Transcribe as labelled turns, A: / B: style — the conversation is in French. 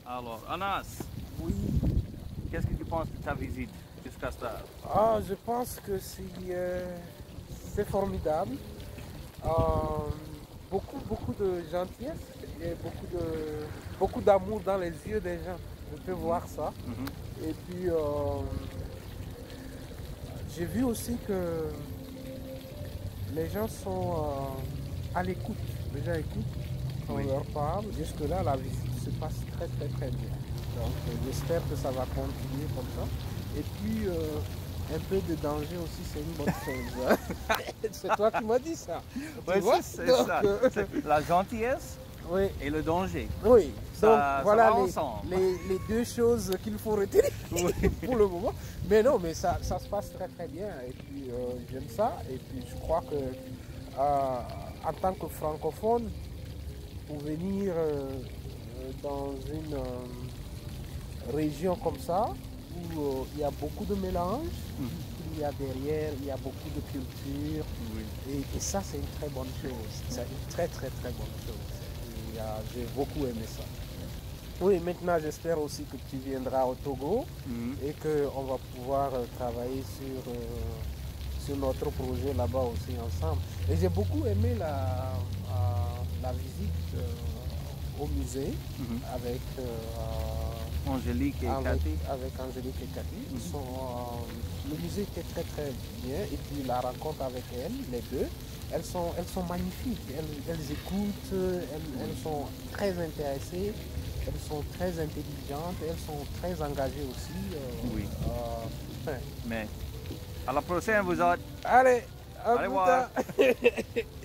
A: Alors, Anas,
B: Oui,
A: qu'est-ce que tu penses de ta visite jusqu'à ça?
B: je pense que c'est formidable. Euh, beaucoup de gentillesse et beaucoup d'amour dans les yeux des gens. Je peux voir ça.
A: Mhm.
B: Et puis, j'ai vu aussi que les gens sont à l'écoute. Les gens écoutent quand
A: Oui.
B: on leur parle. Jusque-là, la visite se passe très très très bien. Donc j'espère que ça va continuer comme ça. Et puis un peu de danger aussi, c'est une bonne chose, hein. C'est toi qui m'as dit ça.
A: Oui,
B: Tu vois?
A: c'est
B: Donc,
A: ça. C'est la gentillesse
B: oui,
A: et le danger.
B: oui. Donc
A: Ça
B: voilà
A: va ensemble.
B: les deux choses qu'il faut retenir
A: Oui.
B: pour le moment. Mais non, mais ça se passe très très bien. Et puis j'aime ça. Et puis je crois que en tant que francophone, pour venir dans une région comme ça, où il y a beaucoup de mélanges, il y a derrière, il y a beaucoup de culture,
A: Oui.
B: et ça c'est une très bonne chose, c'est une très très très bonne chose. Et, j'ai beaucoup aimé ça. Oui, maintenant j'espère aussi que tu viendras au Togo
A: Mhm.
B: et qu'on va pouvoir travailler sur notre projet là-bas aussi ensemble. Et j'ai beaucoup aimé la visite au musée
A: Mhm.
B: avec,
A: Angélique et
B: avec,
A: Cathy.
B: avec Angélique et Cathy. Le musée était très très bien et puis la rencontre avec elles, les deux, elles sont magnifiques. Elles écoutent, elles sont très intéressées, elles sont très intelligentes, elles sont très engagées aussi.
A: Oui.
B: Ouais.
A: Mais à la prochaine, vous autres.
B: Allez, à
A: Allez
B: plus
A: voir.
B: tard.